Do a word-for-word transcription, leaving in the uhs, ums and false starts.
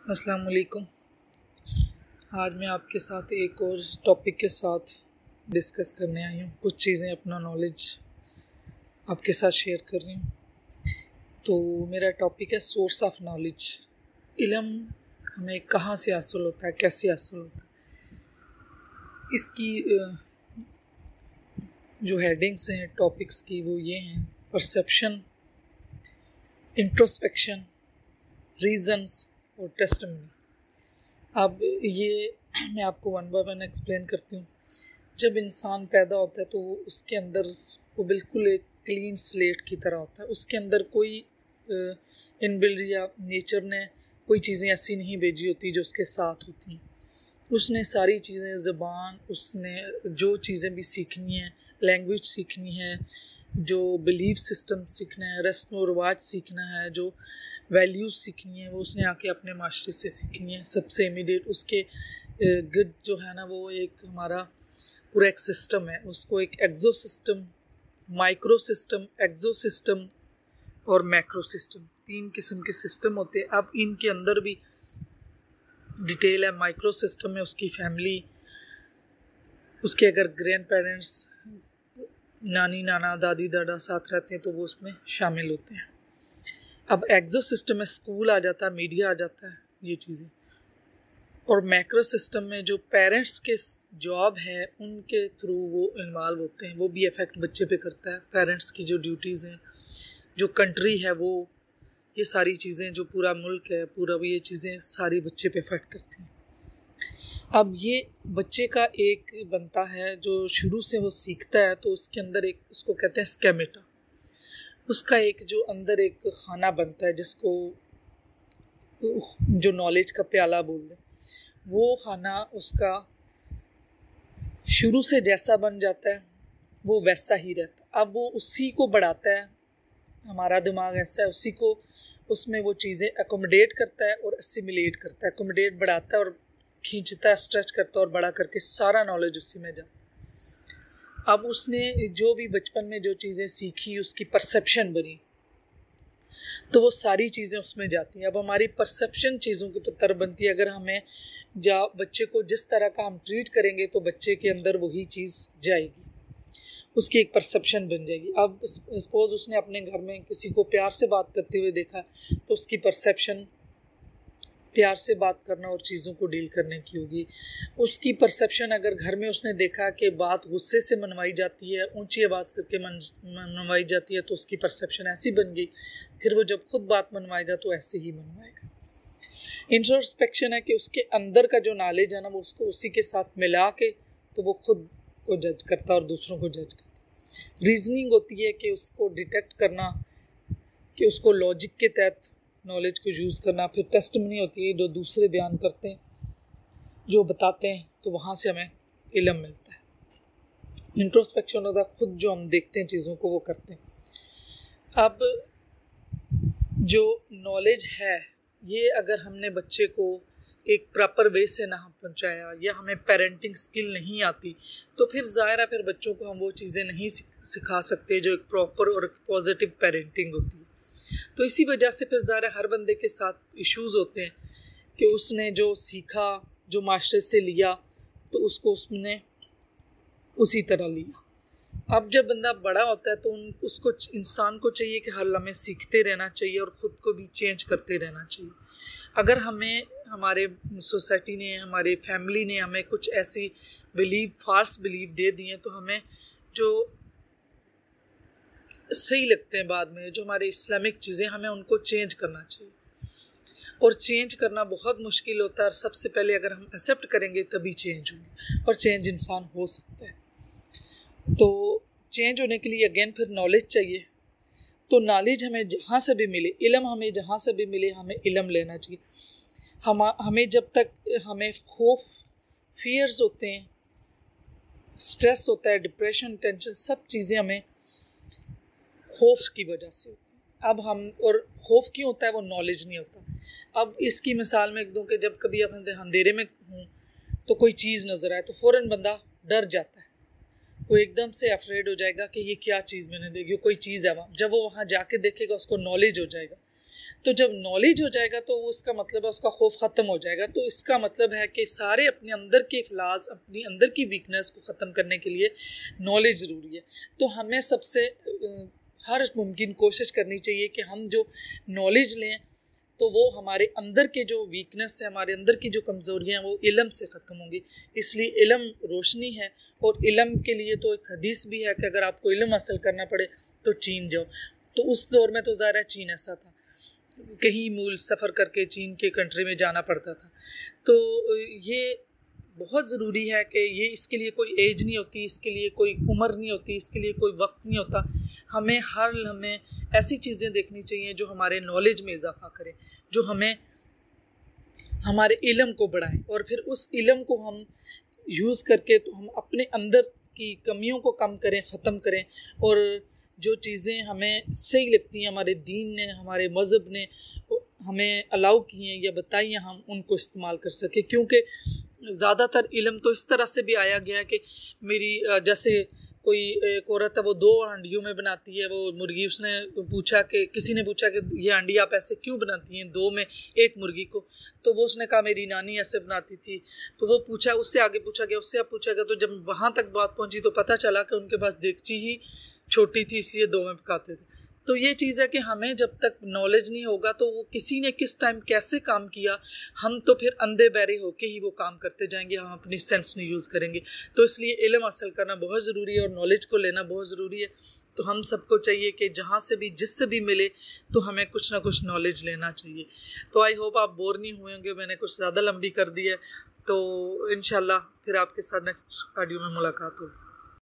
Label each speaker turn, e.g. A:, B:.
A: अस्सलाम वालेकुम। आज मैं आपके साथ एक और टॉपिक के साथ डिस्कस करने आई हूँ। कुछ चीज़ें अपना नॉलेज आपके साथ शेयर कर रही हूँ। तो मेरा टॉपिक है सोर्स ऑफ नॉलेज। इल्म हमें कहाँ से हासिल होता है, कैसे हासिल होता है। इसकी जो हेडिंग्स हैं टॉपिक्स की वो ये हैं: परसेप्शन, इंट्रोस्पेक्शन, रीजंस और टेस्टिमनी। अब ये मैं आपको वन बाय वन एक्सप्लेन करती हूँ। जब इंसान पैदा होता है तो उसके अंदर वो बिल्कुल एक क्लीन स्लेट की तरह होता है। उसके अंदर कोई इनबिल्ड या नेचर ने कोई चीज़ें ऐसी नहीं भेजी होती जो उसके साथ होती हैं। उसने सारी चीज़ें, ज़बान, उसने जो चीज़ें भी सीखनी है, लैंग्वेज सीखनी है, जो बिलीफ सिस्टम सीखना है, रस्म व रिवाज सीखना है, जो वैल्यूज़ सीखनी है, वो उसने आके अपने माशरे से सीखनी है। सबसे इमीडिएट उसके गिर्द जो है ना, वो एक हमारा पूरा एक सिस्टम है। उसको एक exo system, micro system, exo system और मैक्रो सिस्टम, तीन किस्म के सिस्टम होते हैं। अब इनके अंदर भी डिटेल है। माइक्रो सिस्टम में उसकी फैमिली, उसके अगर ग्रैंड पेरेंट्स, नानी नाना, दादी दादा साथ रहते हैं तो वो उसमें शामिल होते हैं। अब एक्सो सिस्टम में स्कूल आ जाता है, मीडिया आ जाता है, ये चीज़ें। और मैक्रो सिस्टम में जो पेरेंट्स के जॉब है उनके थ्रू वो इन्वॉल्व होते हैं, वो भी इफ़ेक्ट बच्चे पे करता है। पेरेंट्स की जो ड्यूटीज़ हैं, जो कंट्री है, वो ये सारी चीज़ें, जो पूरा मुल्क है पूरा, ये चीज़ें सारी बच्चे पे इफ़ेक्ट करती हैं। अब ये बच्चे का एक बनता है जो शुरू से वो सीखता है, तो उसके अंदर एक, उसको कहते हैं स्केमेटा। उसका एक जो अंदर एक खाना बनता है जिसको जो नॉलेज का प्याला बोल दें, वो खाना उसका शुरू से जैसा बन जाता है वो वैसा ही रहता है। अब वो उसी को बढ़ाता है, हमारा दिमाग ऐसा है, उसी को उसमें वो चीज़ें एकोमोडेट करता है और असिमिलेट करता है। एकोमोडेट बढ़ाता है और खींचता है, स्ट्रेच करता है और बड़ा करके सारा नॉलेज उसी में जाता। अब उसने जो भी बचपन में जो चीज़ें सीखी, उसकी परसेप्शन बनी, तो वो सारी चीज़ें उसमें जाती हैं। अब हमारी परसेप्शन चीज़ों की तरफ बनती है। अगर हमें जा बच्चे को जिस तरह का हम ट्रीट करेंगे तो बच्चे के अंदर वही चीज़ जाएगी, उसकी एक परसेप्शन बन जाएगी। अब सपोज उसने अपने घर में किसी को प्यार से बात करते हुए देखा तो उसकी परसेप्शन प्यार से बात करना और चीज़ों को डील करने की होगी। उसकी परसेप्शन अगर घर में उसने देखा कि बात गुस्से से मनवाई जाती है, ऊंची आवाज़ करके मन मनवाई जाती है, तो उसकी परसेप्शन ऐसी बन गई। फिर वो जब खुद बात मनवाएगा तो ऐसे ही मनवाएगा। इंट्रोस्पेक्शन है कि उसके अंदर का जो नॉलेज है ना, वो उसको उसी के साथ मिला के तो वो खुद को जज करता है और दूसरों को जज करता है। रीजनिंग होती है कि उसको डिटेक्ट करना, कि उसको लॉजिक के तहत नॉलेज को यूज़ करना। फिर टेस्टिमनी होती है, जो दूसरे बयान करते हैं, जो बताते हैं, तो वहाँ से हमें इल्म मिलता है। इंट्रोस्पेक्शन होता है खुद जो हम देखते हैं चीज़ों को, वो करते हैं। अब जो नॉलेज है, ये अगर हमने बच्चे को एक प्रॉपर वे से ना पहुंचाया या हमें पेरेंटिंग स्किल नहीं आती, तो फिर ज़ाहिर है फिर बच्चों को हम वो चीज़ें नहीं सिखा सकते जो एक प्रॉपर और पॉजिटिव पेरेंटिंग होती है। तो इसी वजह से फिर ज़ाहिर हर बंदे के साथ इश्यूज़ होते हैं कि उसने जो सीखा, जो माशरे से लिया, तो उसको उसने उसी तरह लिया। अब जब बंदा बड़ा होता है तो उन उसको इंसान को चाहिए कि हर लम्हे सीखते रहना चाहिए और ख़ुद को भी चेंज करते रहना चाहिए। अगर हमें हमारे सोसाइटी ने, हमारे फैमिली ने हमें कुछ ऐसी बिलीव, फाल्स बिलीव दे दिए हैं, तो हमें जो सही लगते हैं बाद में, जो हमारे इस्लामिक चीज़ें, हमें उनको चेंज करना चाहिए। और चेंज करना बहुत मुश्किल होता है। और सबसे पहले अगर हम एक्सेप्ट करेंगे तभी चेंज होंगे, और चेंज इंसान हो सकता है। तो चेंज होने के लिए अगेन फिर नॉलेज चाहिए। तो नॉलेज हमें जहाँ से भी मिले, इल्म हमें जहाँ से भी मिले, हमें इल्म लेना चाहिए। हम हमें जब तक हमें खौफ, फियर्स होते हैं, स्ट्रेस होता है, डिप्रेशन, टेंशन, सब चीज़ें हमें खौफ की वजह से होती है। अब हम, और खौफ क्यों होता है, वो नॉलेज नहीं होता। अब इसकी मिसाल में एक दूँ कि जब कभी आप अंधेरे में हूँ तो कोई चीज़ नज़र आए तो फ़ौरन बंदा डर जाता है, वो एकदम से अफ्रेड हो जाएगा कि ये क्या चीज़ मैंने देखी, कोई चीज़ है वहाँ। जब वो वहाँ जाके देखेगा उसको नॉलेज हो जाएगा, तो जब नॉलेज हो जाएगा तो वो उसका मतलब है उसका खौफ ख़त्म हो जाएगा। तो इसका मतलब है कि सारे अपने अंदर के फ्लास, अपनी अंदर की वीकनेस को ख़त्म करने के लिए नॉलेज ज़रूरी है। तो हमें सबसे हर मुमकिन कोशिश करनी चाहिए कि हम जो नॉलेज लें तो वो हमारे अंदर के जो वीकनेस है, हमारे अंदर की जो कमज़ोरियाँ हैं वो इल्म से ख़त्म होंगी। इसलिए इल्म रोशनी है, और इल्म के लिए तो एक हदीस भी है कि अगर आपको इल्म हासिल करना पड़े तो चीन जाओ। तो उस दौर में तो ज़ाहिर है चीन ऐसा था, कहीं मूल सफ़र करके चीन के कंट्री में जाना पड़ता था। तो ये बहुत ज़रूरी है कि ये इसके लिए कोई एज नहीं होती, इसके लिए कोई उम्र नहीं होती, इसके लिए कोई वक्त नहीं होता। हमें हर हमें ऐसी चीज़ें देखनी चाहिए जो हमारे नॉलेज में इजाफा करें, जो हमें हमारे इल्म को बढ़ाएं, और फिर उस इल्म को हम यूज़ करके तो हम अपने अंदर की कमियों को कम करें, ख़त्म करें, और जो चीज़ें हमें सही लगती हैं, हमारे दीन ने, हमारे मज़हब ने हमें अलाउ किए हैं या बताई हैं, हम उनको इस्तेमाल कर सकें। क्योंकि ज़्यादातर इल्म तो इस तरह से भी आया गया है कि मेरी जैसे कोई एक औरत है वो दो हांडियों में बनाती है वो मुर्गी, उसने पूछा कि किसी ने पूछा कि ये हांडी आप ऐसे क्यों बनाती हैं दो में एक मुर्गी को, तो वो उसने कहा मेरी नानी ऐसे बनाती थी। तो वो पूछा, उससे आगे पूछा गया, उससे अब पूछा गया, तो जब वहाँ तक बात पहुँची तो पता चला कि उनके पास देगची ही छोटी थी इसलिए दो में पकाते थे। तो ये चीज़ है कि हमें जब तक नॉलेज नहीं होगा तो वो किसी ने किस टाइम कैसे काम किया, हम तो फिर अंधे बहरे होके ही वो काम करते जाएंगे, हम अपनी सेंस नहीं यूज़ करेंगे। तो इसलिए इल्म हासिल करना बहुत ज़रूरी है और नॉलेज को लेना बहुत ज़रूरी है। तो हम सबको चाहिए कि जहाँ से भी जिससे भी मिले तो हमें कुछ ना कुछ नॉलेज लेना चाहिए। तो आई होप आप बोर नहीं हुए होंगे, मैंने कुछ ज़्यादा लंबी कर दी है। तो इंशाल्लाह फिर आपके साथ नेक्स्ट ऑडियो में मुलाकात होगी।